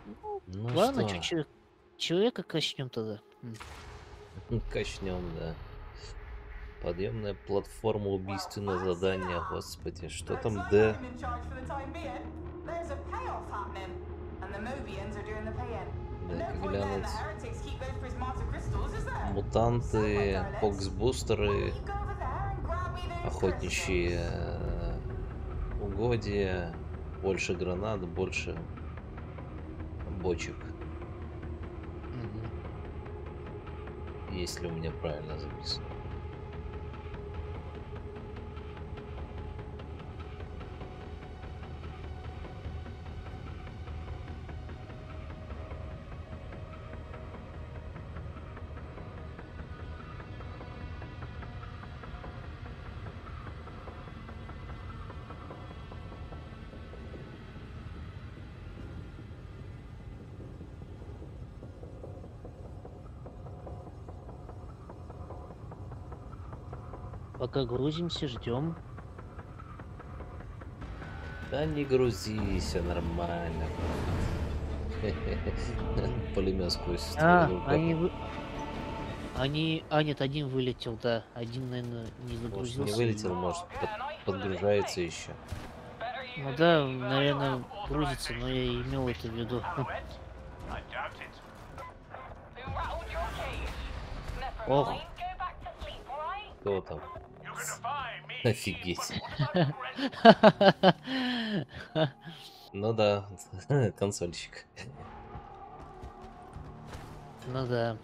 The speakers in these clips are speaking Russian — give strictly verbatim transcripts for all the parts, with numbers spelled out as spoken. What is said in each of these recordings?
Ну, Ну ладно, что, чуть-чуть человека качнем тогда. М. качнем, да. Подъемная платформа, убийственное задание, господи, что Looks там like Д? I'm in charge for the time being. There's a payoff happening, and the Mobians are doing the paying. But no Дай-ка point letting the глянуть. heretics keep those prismata crystals, is there? So, my Мутанты, darlings, why don't поксбустеры, you go over there and grab me those охотничьи crystals? э, угодья, больше гранат, больше бочек. Мгм. Если у меня правильно записано. Пока грузимся, ждем. Да не грузись, всё нормально. Пулемет сквозь А, ствол они горла. вы... Они... А, нет, один вылетел, да. Один, наверное, не Может, не загрузился. вылетел, И... может, под- подгружается еще. Ну да, наверное, грузится, но я имел это в виду. Ох. Кто там? Офигеть. Ну да, консольщик. Ну да.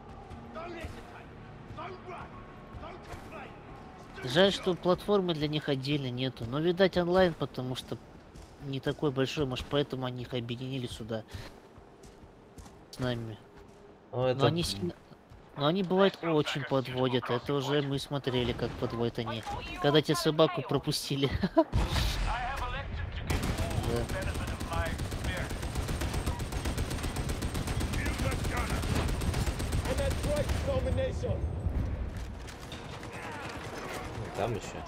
Жаль, что платформы для них отдельно нету. Но, видать, онлайн, потому что не такой большой, может, поэтому они их объединили сюда с нами. Ну, Но это они сильно... Но они, бывает, очень подводят. Это уже мы смотрели, как подводят они. Когда тебе собаку пропустили. Да. там еще.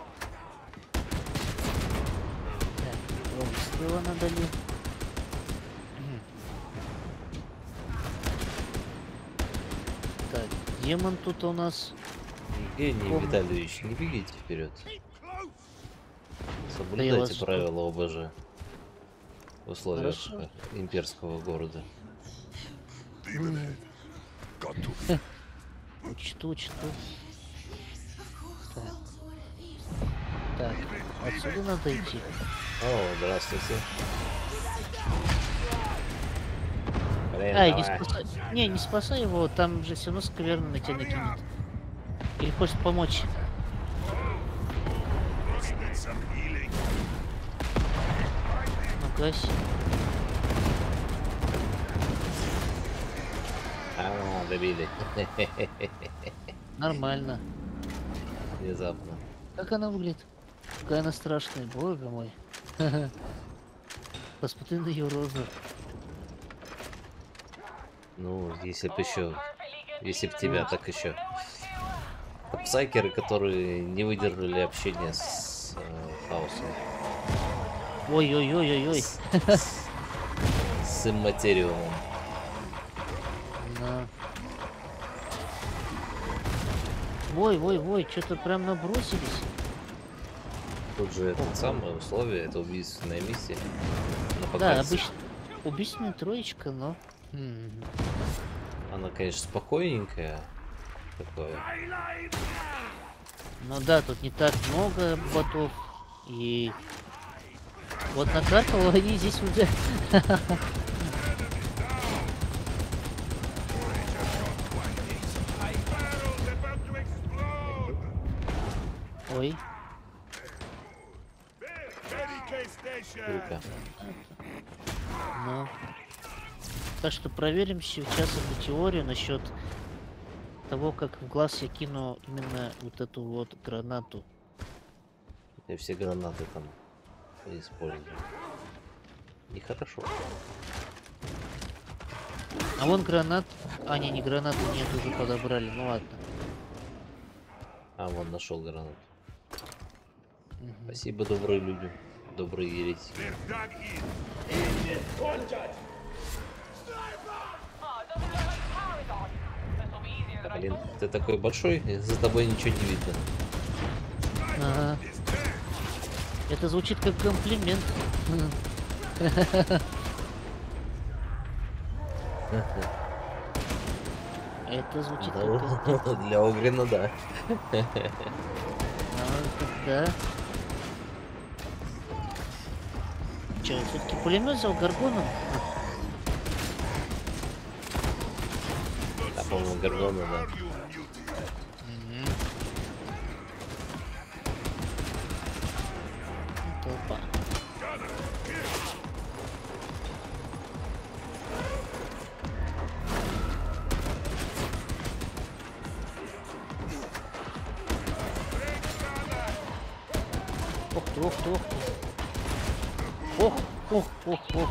Так, два выстрела надали. Так, демон тут у нас. Евгений Ого. Витальевич, не бегите вперед. Да я Соблюдайте вас жду. правила ОБЖ в условиях Хорошо. э, имперского города. Учту, учту. Так. Так, отсюда надо идти. О, здравствуйте. Блин, Ай, не давай. спасай. Не, не спасай его, там же все равно скверно на тебя накинет. Или хочешь помочь? Ну-ка. А, добили. Нормально. Внезапно. Как она выглядит? Какая она страшная, боже мой. Посмотри на ее розу. Ну, если бы еще, если бы тебя так еще. Псайкеры, которые не выдержали общения с э, хаосом. Ой-ой-ой-ой-ой. С, с, с имматериумом. На. Ой-ой-ой, что-то прям набросились. Тут же это самое условие, это убийственная миссия. На Да, показ. обычно убийственная троечка, но... М. Она, конечно, спокойненькая. Такое. Ну да, тут не так много ботов. И... Вот на Кракова они здесь уже... Ой. Круто. Ну. Так что проверим сейчас эту теорию насчет того, как в глаз я кину именно вот эту вот гранату. Я все гранаты там использую. Нехорошо. А вон гранат. А, не, не гранату нет, уже подобрали. Ну ладно. А, вон нашел гранату. Мгм. Спасибо, добрые люди. Добрые еретики. Ты такой большой, и за тобой ничего не видно. Ага. Это звучит как комплимент. Это звучит как комплимент. Да, для Огрина, да. А, да. Че, все-таки пулемет взял Гаргоном? А, по-моему, Гаргона, да. Толпа. Ох ты, ох ты, ох ты. Ох, ох, ох, ох.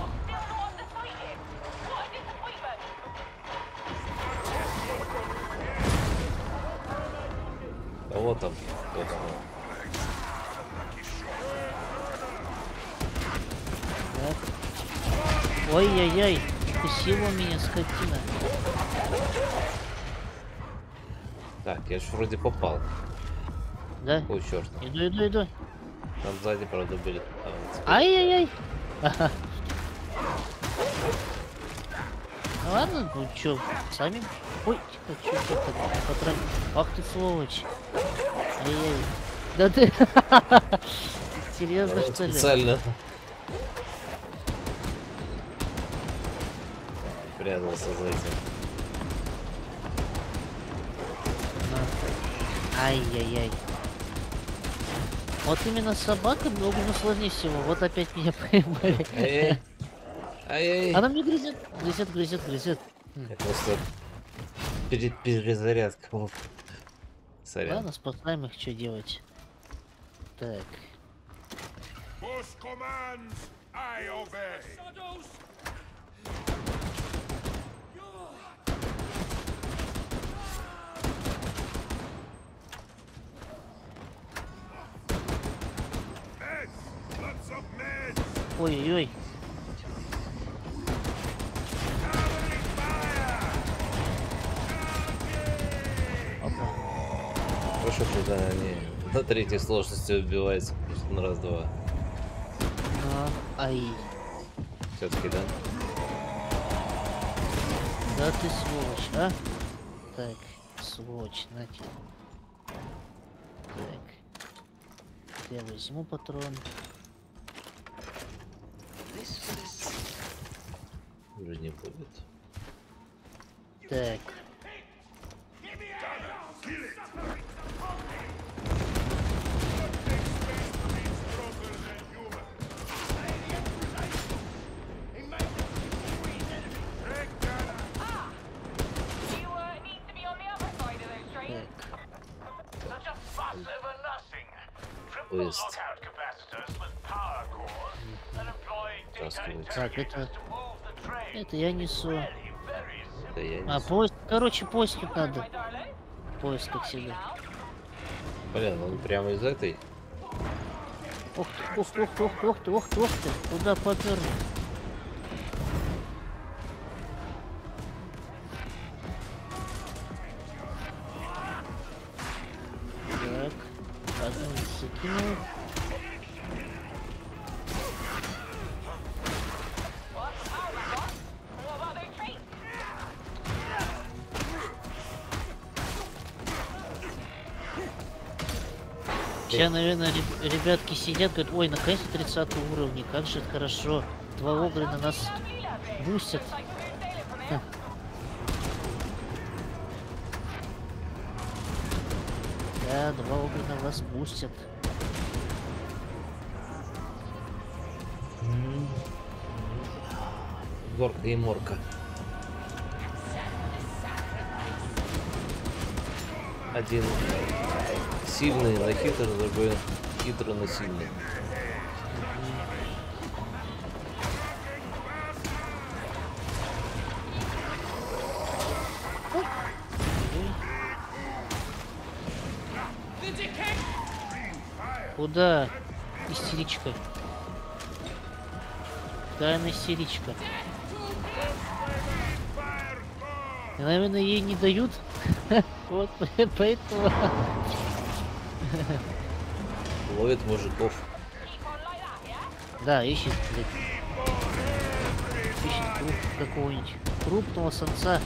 А вот там. Вот там. Так. Ой-яй-яй, укусила меня скотина. Так, я ж вроде попал. Да? Ой, черт. Иду, иду, иду. Там сзади, правда, были. А, вот теперь. Ай-яй-яй. Ага. Ну ладно, ну чё, сами... Ой, тихо, чё ты так потратил? Ах ты сволочь. Ай-яй. Да ты... Серьезно, Ну, что ли? специально. Прятался за этим. Ай-яй-яй. Вот именно с собакой много сложнее всего. Вот опять меня поймали. Эй, эй, Она мне грызет, грызет, грызет, грызет. я просто перед перезарядкой. Сорян. Ладно, спасаем их, что делать. Так. Boss commands, I obey. Meds, lots of meds. Ой-ой-ой. Хорошо, что да, они на третьей сложности убиваются, потому что на раз-два. А, ай. Все-таки, да? Да ты сволочь, а? Так, сволочь, на тебе. Так. Я возьму патрон. Уже не будет. Так. Поезд. Таскивать. Так, это... Это я несу. Да я не А, знаю. поезд... Короче, поезд тут надо. Поезд, как всегда. Блин, он прямо из этой. Ох ты, ох ты, ох ты, ох ты, ох ты, ох ты, ох ты. Куда попёр? Так. Одну закинул. Сейчас, наверное, реб- ребятки сидят, говорят, ой, наконец-то тридцатый уровень, как же это хорошо. Два огрина нас бустят. Ха. Да, два огрина вас бустят. Горка и морка. Один сильный, но хитрый, другой хитрый, но сильный. Куда? Истеричка. Да, она истеричка. И, наверное, ей не дают Вот поэтому. Ловит мужиков. Да, ищет, блядь. Ищет круп какого-нибудь крупного самца.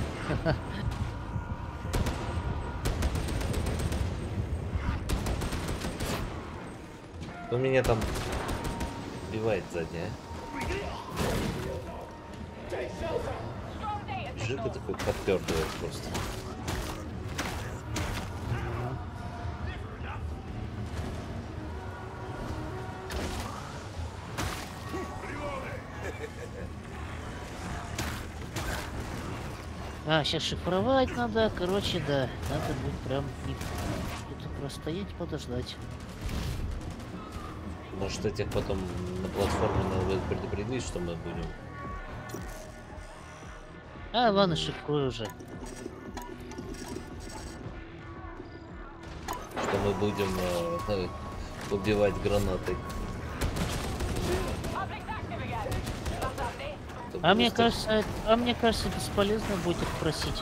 Он меня там убивает сзади, а? Жика такой подпердывает просто. А, сейчас шифровать надо, короче, да. Надо будет прям не... где-то простоять, подождать. Может, этих потом на платформе надо будет предупредить, что мы будем. А, ладно, шифрую уже. Что мы будем э, убивать гранатой. Это А мне быстро. кажется, а мне кажется, бесполезно будет их просить.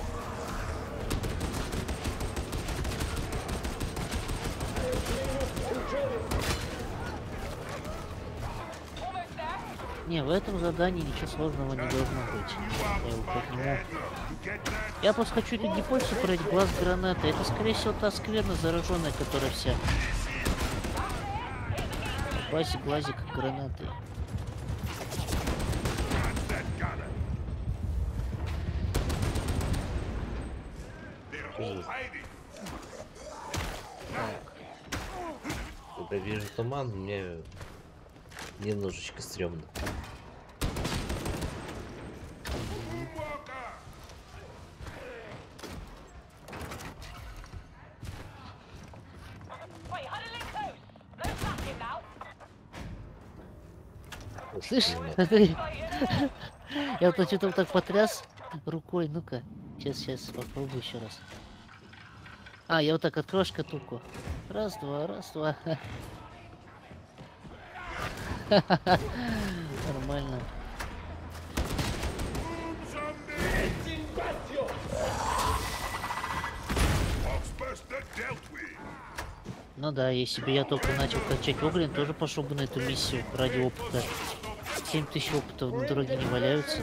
Не, в этом задании ничего сложного не должно быть. Я его подниму. Я просто хочу эту гипотезу собрать глаз граната. Это, скорее всего, та скверна зараженная, которая вся. В базе глазик гранаты. Когда вижу туман, мне немножечко стрёмно. Слышь, смотри. Я вот что-то вот так потряс рукой. Ну-ка. Сейчас, сейчас попробую еще раз. А, я вот так открою шкатулку. Раз, два, раз, два. Нормально. Ну да, если бы я только начал качать Оглин, тоже пошел бы на эту миссию ради опыта. семь тысяч опыта на дороге не валяются.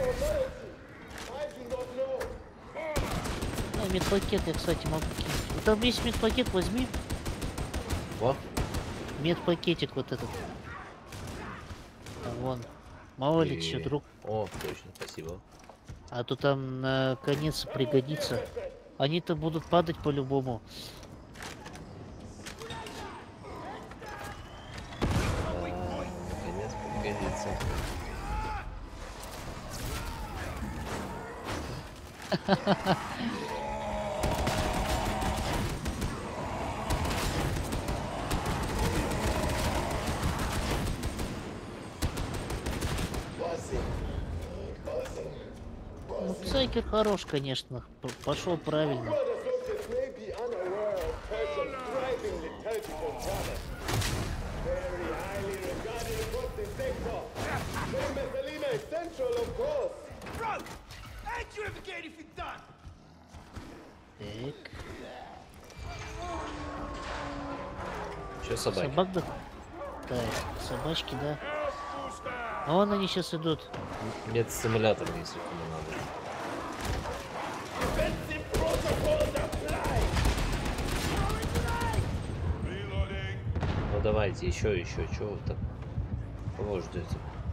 Ну, медпакет я, кстати, могу кинуть. Вот там есть медпакет, возьми. Во? Медпакетик вот этот. А, вон. Мало ли, И- что, друг. О, точно, спасибо. А то там наконец пригодится. Они-то будут падать по-любому. А, наконец пригодится. Ну, Псайкер хорош, конечно. П- Пошел правильно. Soldiers may be unaware of Persia's thriving liturgical talent. Very highly regarded across the sector. Famous Selina is central, of course. Bro, how'd you ever get anything done? Так. Че собаки? Собак да? Так, собачки, да. А вон они сейчас идут. Нет симулятор, если кому надо. Defensive protocols apply. Ну давайте, еще, еще, чего вы так? Кого ждете?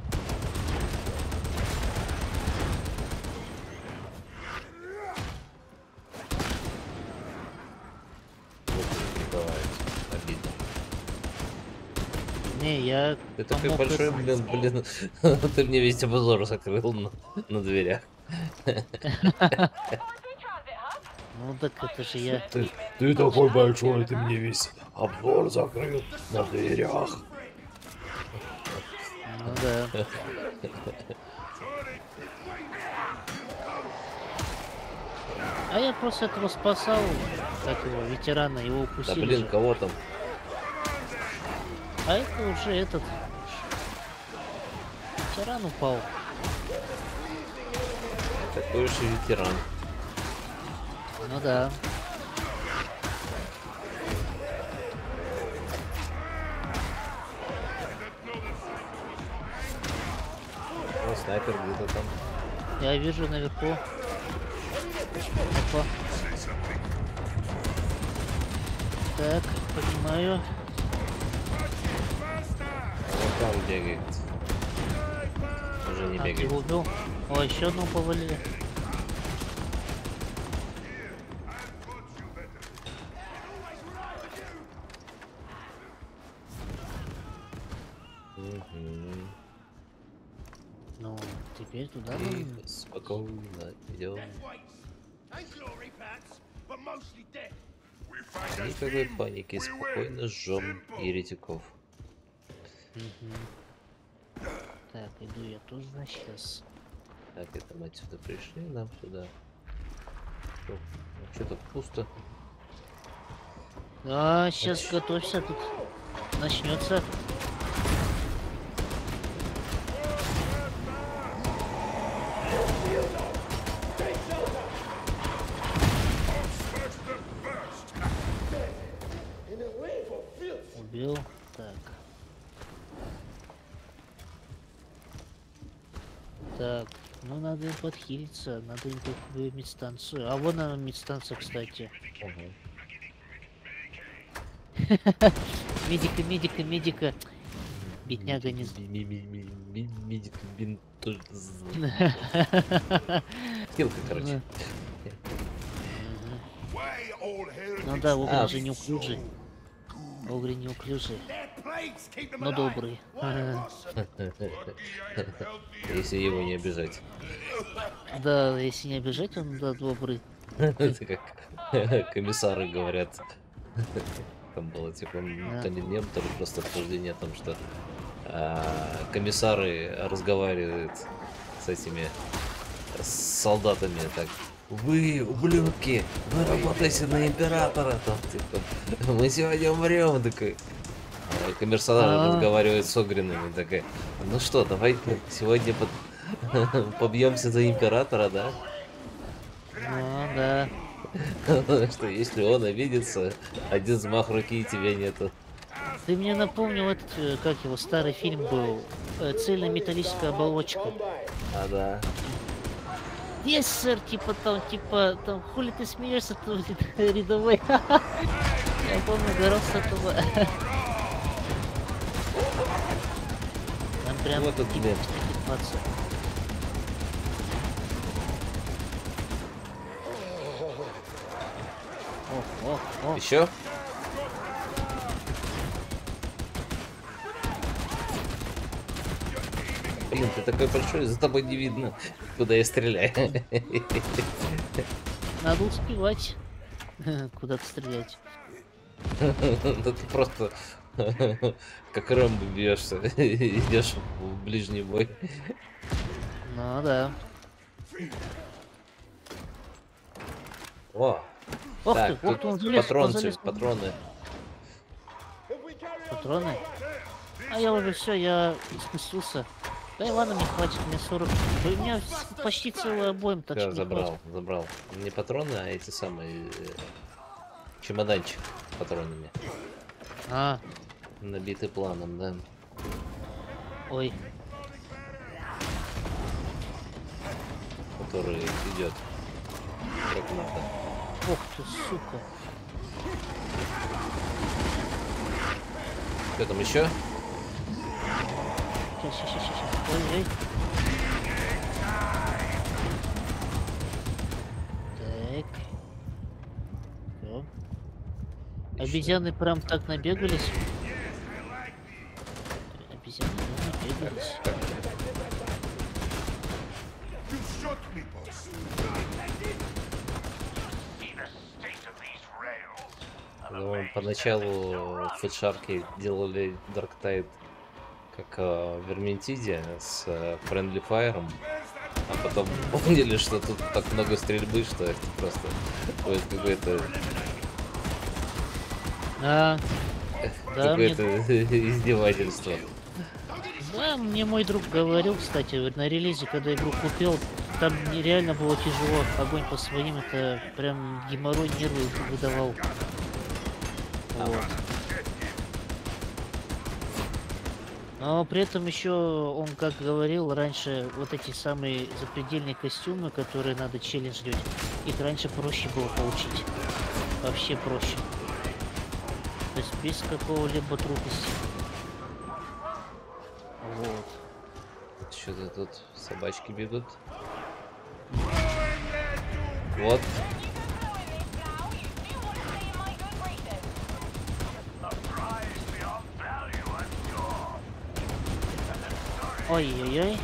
Вот прикрывается. Обидно. Не, я Ты такой помог большой, этому. блин, блин. Ты мне весь обзор закрыл на, на дверях. Ну так это же я. Ты, ты такой большой, ты мне весь обзор закрыл на дверях. Ну да. А я просто этого спасал, как его, ветерана, его Да укусили блин, же. кого там? А это уже этот... Ветеран упал. Такой уж и ветеран. Ну да. Снайпер где-то там. Я вижу наверху. Опа. Так, понимаю. Вот там бегает. Уже не А, ты бегает. его убил? О, еще одну повалили. Мгм. Ну, теперь туда надо. Тихо, спокойно идем. Ain't glory pants, but mostly dead. We fight as Никакой team. паники, We спокойно win. жжем Simple. еретиков. Мгм. Так, иду я тоже сейчас. Так, это мы отсюда пришли, нам сюда. Что-то пусто. А, сейчас готовься, тут начнется. First the burst. In a way for filth. Убил. Так. Так, ну надо им подхилиться, надо им такую медстанцию. А вон она медстанция, кстати. Ага. Медика, медика, медика. Бедняга не... з- Медик бинту. Хилка, короче. Why all hell Ну да, Огрин А, же неуклюжий. Огрин неуклюжий, Their plagues keep them но alive. добрый. Why, boss? Если его не обижать. Да, если не обижать, он да, добрый. Это как комиссары говорят. Там было типа, м, то ли мем, то ли просто обсуждение о том, что а, комиссары разговаривают с этими с солдатами так. Вы, ублюдки, вы работаете на императора, там, типа, мы сегодня умрем, такой. А комиссары А. разговаривают с Огринами, такая, ну что, давай сегодня под- побьемся за императора, да? Ну да. Потому что если он обидится, один взмах руки и тебя нету. Ты мне напомнил этот, э, как его, старый фильм был, э, цельнометаллическая оболочка. Combine. А, да. Есть, сэр, типа там, типа, там, хули ты смеешься, тут рядовой. Я помню, горох с этого. Там прям Вот этот типа мем. мотивация. О, о, о. Еще? Блин, ты такой большой, за тобой не видно, куда я стреляю. Надо успевать куда-то стрелять. Да ты просто как Рэмбо бьешься, идешь в ближний бой. Ну да. О, Ох так, ты, ох ты, он тут залез, он патронцы, залез. патроны. If we carry on Патроны? А я уже все, я спустился. Да и ладно, мне хватит, мне сорок. Да у меня с- почти целый обоим, так Всё, что мне забрал, хватит. забрал. Не патроны, а эти самые э, чемоданчик с патронами. А, Набитый планом, да. ой. Который идет. Как надо. Ох ты, сука. Что там еще? Сейчас, сейчас, сейчас, сейчас. Ой, ой. Так. Всё. Обезьяны прям так набегались. Обезьяны прям набегались. You shot me, boss. Ну, поначалу в Фэтшарке делали Dark Tide как э, в Верминтиде с э, Friendly Fire, а потом поняли, что тут так много стрельбы, что это просто будет какое-то А, да, мне, какое-то издевательство. да, мне мой друг говорил, кстати, на релизе, когда игру купил, там нереально было тяжело. Огонь по своим, это прям геморрой, нервы выдавал. Вот. Но при этом еще он, как говорил раньше, вот эти самые запредельные костюмы, которые надо челлендж делать, их раньше проще было получить. Вообще проще. То есть без какого-либо трудности. Вот. Что-то тут собачки бегут. Вот. Ой-ой-ой.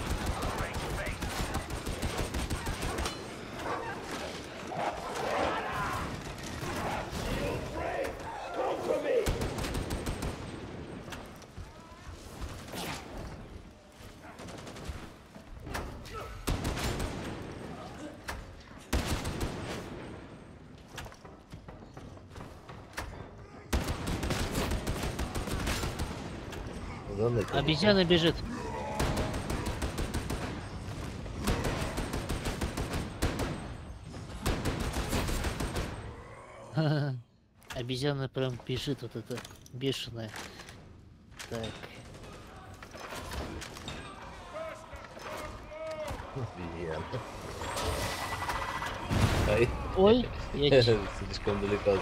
Обезьяна бежит. Обезьяна прям бежит, вот это бешеная. Так. Обезьяна. Ай. Ой, я ч- Слишком далеко.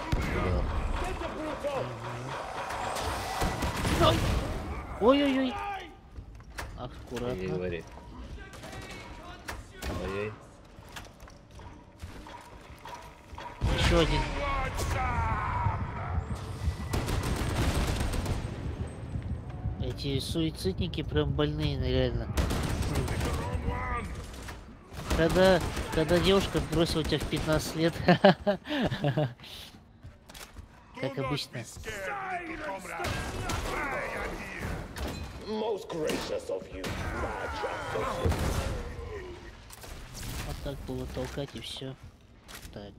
Да. Ой-ой-ой. Не Аккуратно. говори. Ой-ой. Еще один. Эти суицидники прям больные, реально. Когда, когда девушка бросила тебя в пятнадцать лет, как обычно. Most gracious of you, my trust. Вот так было толкать и все. Так.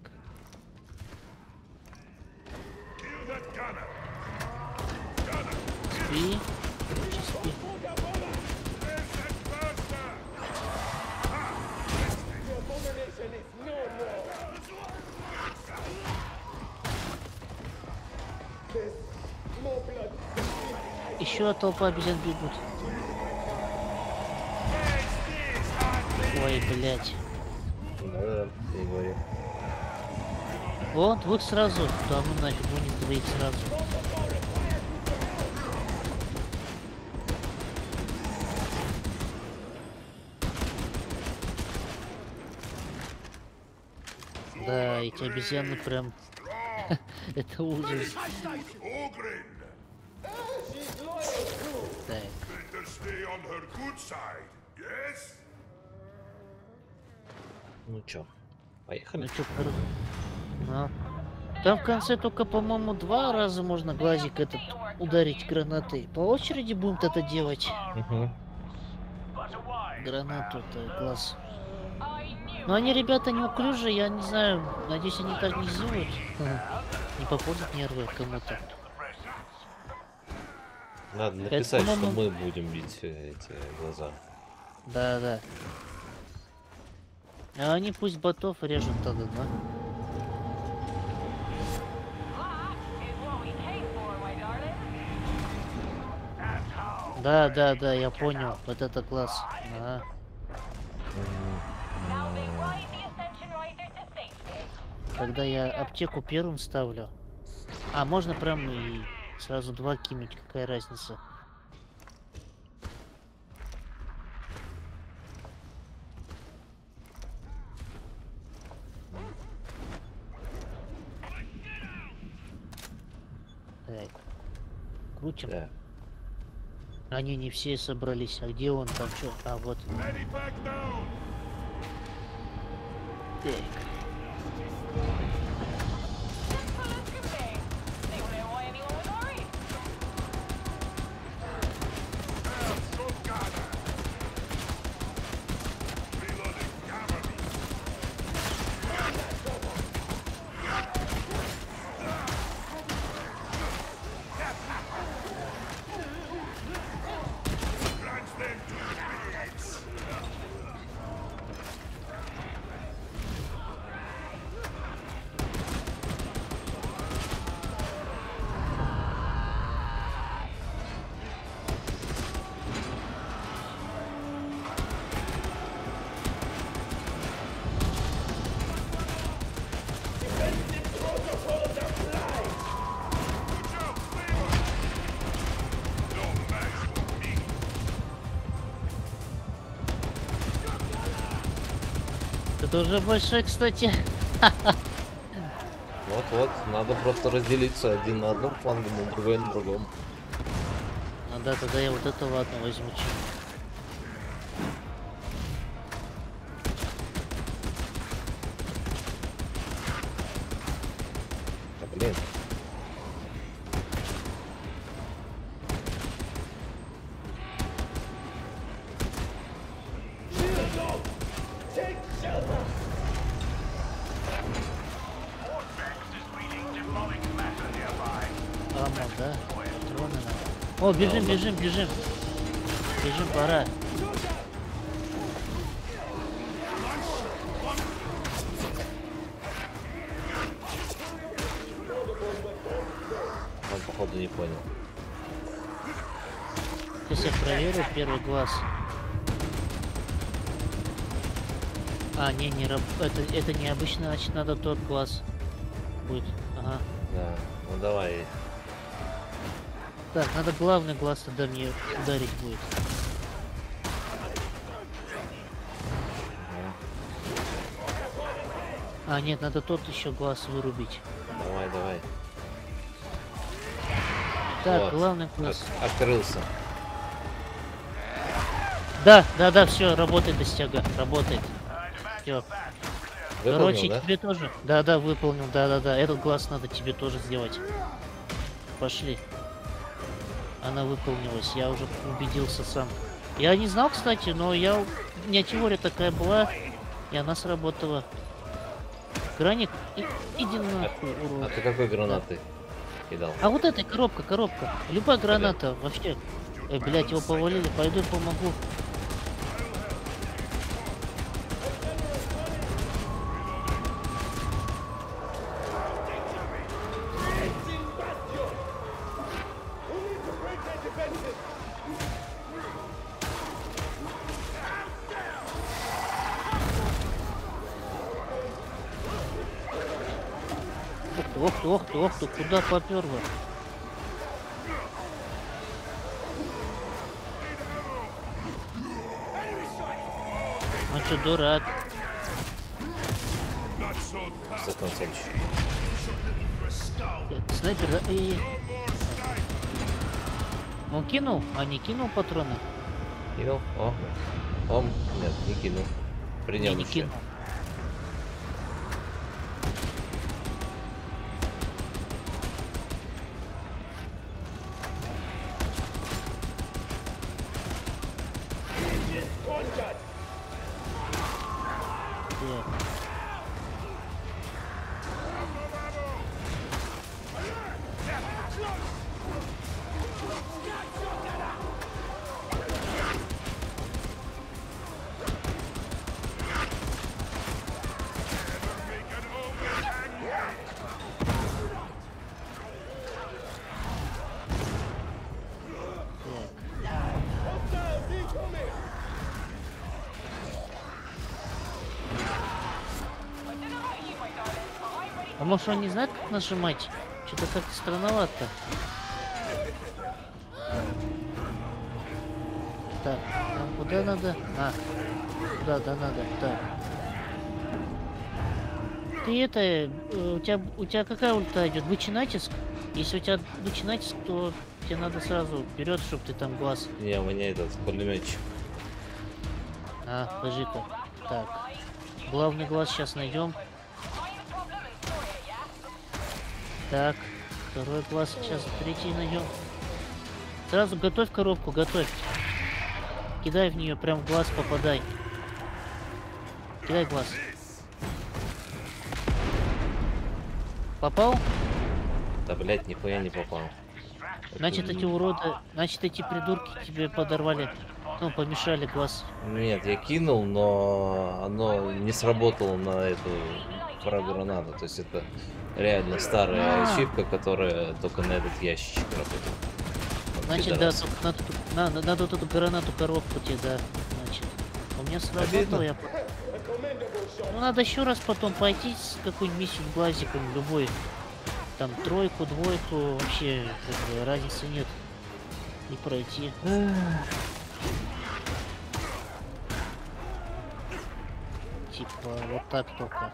Спи. Короче, спи. Еще толпа обезьян бегут. Ой, блять. Да, не говори. О, двух сразу. Да ну нафиг, ну не двоих сразу. Да, эти обезьяны прям... Это ужас. Ogrin, Так. better stay on her good side, yes? Ну чё, Ну поехали? чё, кор- ну. Там в конце только, по-моему, два раза можно глазик этот ударить гранатой. По очереди будем это делать. Угу. Гранату-то, глаз. Но они, ребята, неуклюжие, я не знаю, надеюсь, они так не сделают. Не попортят нервы кому-то. Надо Это, написать, что по-моему- мы будем бить э, эти глаза. Да, да. А они пусть ботов режут тогда, да? Да, да, да, я понял. Вот это класс. Ага. Когда я аптеку первым ставлю. А, можно прям и сразу два кинуть, какая разница? Так. Крутим. Да. Они не все собрались. А где он там? Что? А, вот. Ready back down. Так. Reloading cavalry. Grants them to the pits. Это уже большой, кстати. Вот-вот, надо просто разделиться. Один на одном фланге, а другой на другом. Ну да, тогда я вот это ладно возьму. чё. Да, блин. Take shelter! Ладно, да? Патроны надо. О, бежим, бежим, бежим. Бежим, пора. Он, походу, не понял. Сейчас я проверю первый глаз. А, не, не раб... это, это не обычно, значит надо тот глаз будет. Ага. Да, ну давай. Так, надо главный глаз тогда мне ударить будет. А, нет, надо тот еще глаз вырубить. Давай, давай. Так, Вот. главный глаз. От- Открылся. Да, да, да, все, работает достяга, работает. Все. Выполнил, Короче, да? тебе тоже. Да, да, выполнил, да, да, да. Этот глаз надо тебе тоже сделать. Пошли. Она выполнилась, я уже убедился сам. Я не знал, кстати, но я... У меня теория такая была, и она сработала. Граник, и... иди нахуй, А урод. ты какой гранаты кидал? А вот эта коробка, коробка. Любая граната, вообще. Эй, блядь, его повалили, пойду помогу. Ох ты, ох ты, ох ты, куда попёрло? Он что, дурак? Стефан Саныч. Э, Снайпер, да? Эй. Он кинул? А не кинул патроны? Кинул? О. Он. Нет, не кинул. При Не, нем не еще. кинул. Так. А может он не знает, как нажимать? Что-то как-то странновато. Так, нам куда надо? А, куда да надо? Так. Ты это, э, у тебя, у тебя какая ульта идет? Бычий натиск? Если у тебя бычий натиск, то тебе надо сразу вперед, чтобы ты там глаз. Не, у меня этот пулеметчик. А, подожди-ка. Так. Главный глаз сейчас найдем. Так, второй глаз сейчас, третий найдем. Сразу готовь коробку, готовь. Кидай в нее, прям в глаз попадай. Кидай глаз. Попал? Да, блять, нихуя не попал. Значит, эти уроды, значит, эти придурки тебе подорвали, ну, помешали глаз. Нет, я кинул, но оно не сработало на эту фраг-гранату. То есть это реально старая А. ачивка, которая только на этот ящичек работает. Вот Значит, пидорас. да, только надо, тут- надо, надо вот эту гранату коробку тебе, да. Значит, у меня сработало, Обидно. я... Ну, надо еще раз потом пойти с какой-нибудь миссией с глазиком, любой. Там тройку, двойку, вообще как бы, разницы нет. И пройти. типа, вот так только.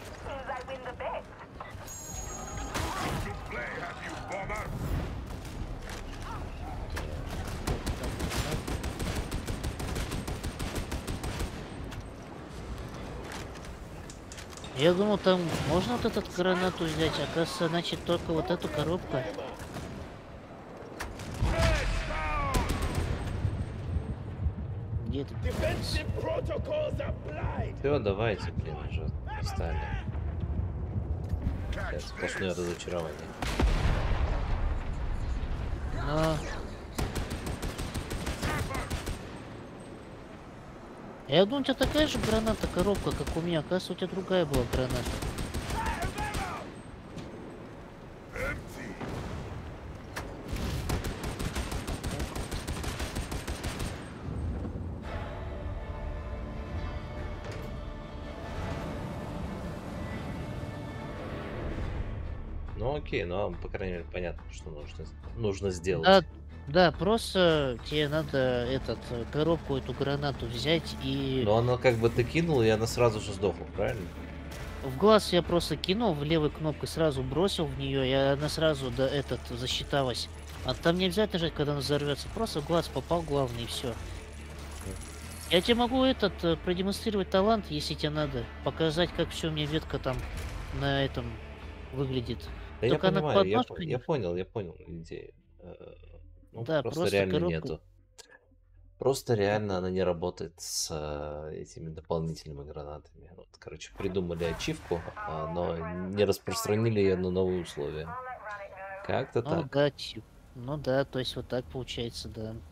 To play, have you, bomber? Я думал, там можно вот этот гранату взять, оказывается, значит, только вот эту коробку. Где ты? Defensive protocols applied. Все, давайте, блин, уже стали. Это сплошное разочарование. Но... Я думаю, у тебя такая же граната, коробка, как у меня. Оказывается, у тебя другая была граната. Empty. Ну окей, ну по крайней мере понятно, что нужно, нужно сделать. Да, да, просто тебе надо этот э, коробку, эту гранату взять и Но она как бы ты кинул, и она сразу же сдохла, правильно? в глаз я просто кинул в левой кнопкой, сразу бросил в нее, и она сразу до этот засчиталась. А там нельзя нажать, когда она взорвется. Просто в глаз попал, главный, и все. Я тебе могу этот э, продемонстрировать талант, если тебе надо, показать, как все у меня ветка там на этом выглядит. Да Только я она понимаю, я, подножка по- не- я понял, я понял идею. Э, Ну, Да, просто, просто реально коробка- нету. Просто реально она не работает с э, этими дополнительными гранатами. Вот, короче, придумали ачивку, а, но не распространили ее на новые условия. Как-то Ну так. да, тип- ну да, то есть вот так получается, да.